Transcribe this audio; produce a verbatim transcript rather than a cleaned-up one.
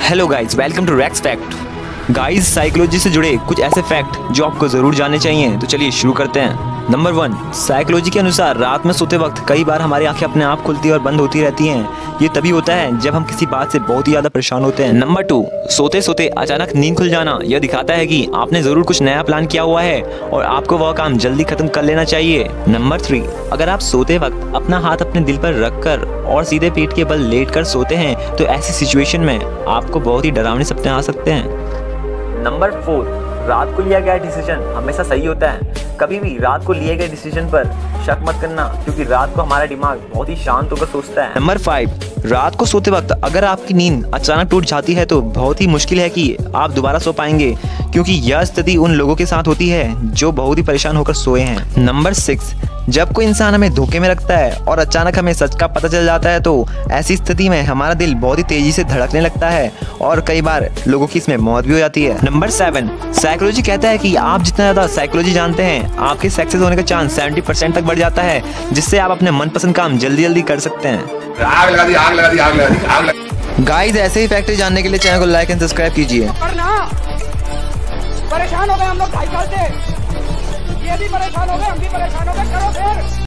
Hello guys, welcome to Rax fact. Guys, psychology से जुड़े कुछ ऐसे फैक्ट जो आपको जरूर जानने चाहिए, तो चलिए शुरू करते हैं। नंबर वन, साइकोलॉजी के अनुसार रात में सोते वक्त कई बार हमारी आंखें अपने आप खुलती और बंद होती रहती हैं। ये तभी होता है जब हम किसी बात से बहुत ही ज्यादा परेशान होते हैं। नंबर टू, सोते सोते अचानक नींद खुल जाना यह दिखाता है कि आपने जरूर कुछ नया प्लान किया हुआ है और आपको वह काम जल्दी खत्म कर लेना चाहिए। नंबर थ्री, अगर आप सोते वक्त अपना हाथ अपने दिल पर रखकर और सीधे पीठ के बल लेटकर सोते हैं तो ऐसी सिचुएशन में आपको बहुत ही डरावने सपने आ सकते हैं। नंबर फोर, रात को लिया गया डिसीजन हमेशा सही होता है। कभी भी रात को लिए गए डिसीजन पर शक मत करना, क्योंकि रात को हमारा दिमाग बहुत ही शांत होकर सोचता है। नंबर फाइव, रात को सोते वक्त अगर आपकी नींद अचानक टूट जाती है तो बहुत ही मुश्किल है कि आप दोबारा सो पाएंगे, क्योंकि यह स्थिति उन लोगों के साथ होती है जो बहुत ही परेशान होकर सोए हैं। नंबर सिक्स, जब कोई इंसान हमें धोखे में रखता है और अचानक हमें सच का पता चल जाता है तो ऐसी स्थिति में हमारा दिल बहुत ही तेजी से धड़कने लगता है और कई बार लोगों की इसमें मौत भी हो जाती है। नंबर सेवन, साइकोलॉजी कहता है कि आप जितना ज्यादा साइकोलॉजी जानते हैं आपके सक्सेस होने का चांस सेवेंटी परसेंट तक बढ़ जाता है, जिससे आप अपने मनपसंद काम जल्दी जल्दी कर सकते हैं। आग लगा दी, आग लगा दी, आग लगा दी, आग लगा। गाइस, ऐसे ही फैक्ट जानने के लिए चैनल को लाइक एंड सब्सक्राइब कीजिए। परेशान हो गए हम लोग ढाई साल से, ये भी परेशान हो गए, हम भी परेशान हो गए, करो फिर।